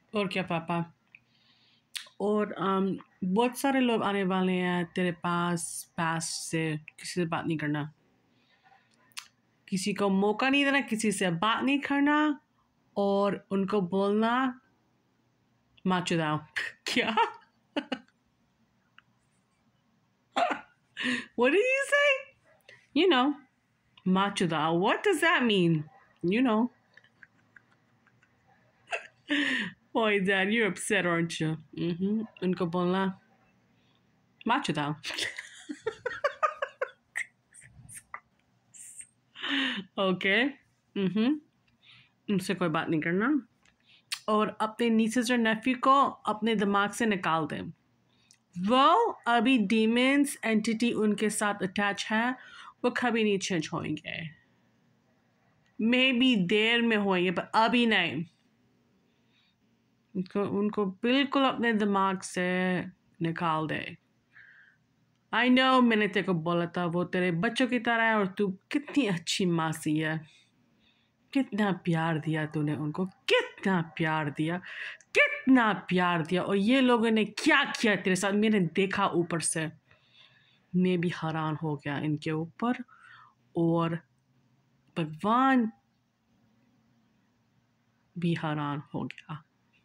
और क्या पापा। और बहुत सारे लोग आने वाले हैं तेरे पास से किसी से बात नहीं करना, किसी को मौका नहीं देना, किसी से बात नहीं करना और उनको बोलना माचो दाओ। क्या? What did you say? You know, macho dao. What does that mean? You know. Boy, Dad, you're upset, aren't you? Mm-hmm. Unko bolna. Macho dao. Okay. Mm-hmm. उनसे कोई बात नहीं करना और अपने नीसेस और नेफ्यू को अपने दिमाग से निकाल दें। वो अभी डीमंस एंटिटी उनके साथ अटैच है, वो कभी नहीं चेंज होंगे। मे बी देर में होंगे पर अभी नहीं। उनको बिल्कुल अपने दिमाग से निकाल दे। आई नो, मैंने तेरे को बोला था वो तेरे बच्चों की तरह है और तू कितनी अच्छी मासी है। कितना प्यार दिया तूने उनको, कितना प्यार दिया, कितना प्यार दिया। और ये लोगों ने क्या किया तेरे साथ, मैंने देखा ऊपर से। मैं भी हैरान हो गया इनके ऊपर और भगवान भी हैरान हो गया।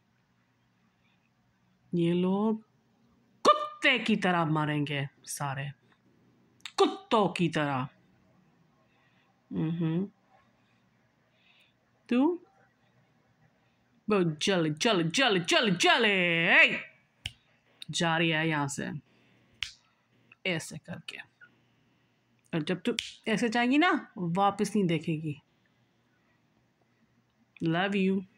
ये लोग कुत्ते की तरह मरेंगे सारे, कुत्तों की तरह। तू बहुत जल जल जल जल जले जा रही है यहाँ से ऐसे करके, और जब तू ऐसे जाएगी ना वापस नहीं देखेगी। Love you.